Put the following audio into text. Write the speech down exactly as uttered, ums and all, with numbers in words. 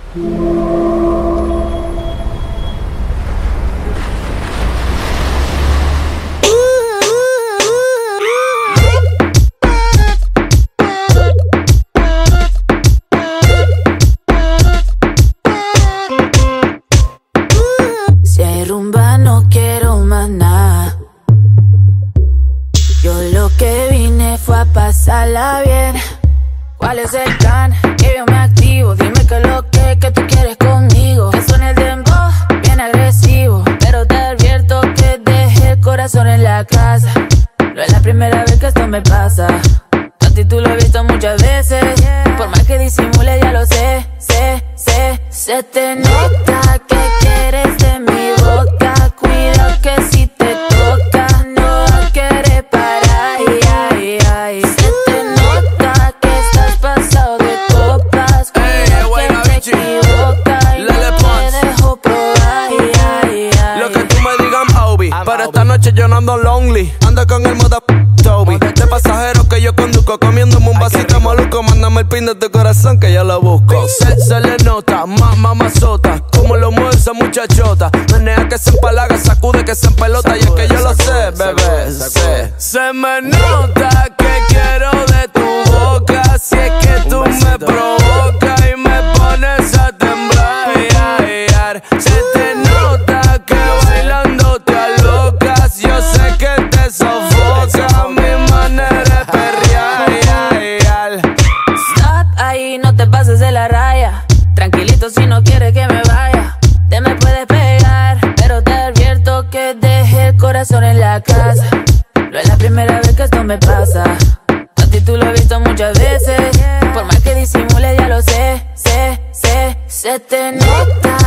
Si hay rumba no quiero más nada. Yo lo que vine fue a pasarla bien. ¿Cuál es el plan? Que yo me activo. Dime que lo que, que tú quieres conmigo. Que suene el dembow, bien agresivo. Pero te advierto que dejé el corazón en la casa. No es la primera vez que esto me pasa. A ti tú lo he visto muchas veces. Por más que disimule ya lo sé, sé, sé. Se te nota que quieres de mi boca. Cuidado que si te toca no va a querer parar. Ay, ay, ay. Se te nota que estás pasado de copas. Cuidado hey, que te equivocas y Lele no Pons. te dejo probar. Ay, ay, ay. Lo que tú me digas, Obi. Pero esta noche yo no ando lonely. Ando con el moda Toby. De pasajero que yo conduzco, comiéndome un vasito de maluco. Mándame el pin de tu corazón que yo lo busco. Se, se le nota, más mamazota. Como lo mueve esa muchachota. Menea que se empalaga, sacude que se empelota. Y es que yo lo sé, bebé, sé. Se me nota que quiero de tu boca. Si es que tú me provocas y me pones a temblar. Se te nota que bailando te alocas. Yo sé que te sofoca mi manera de perrear. Stop ahí, no te pases de la raya. Tranquilito si no quieres que me vaya. Te me puedes pegar, pero te advierto que dejé el corazón en la casa. No es la primera vez que esto me pasa. A ti tú lo he visto muchas veces. Por más que disimule ya lo sé, sé, sé. Se te nota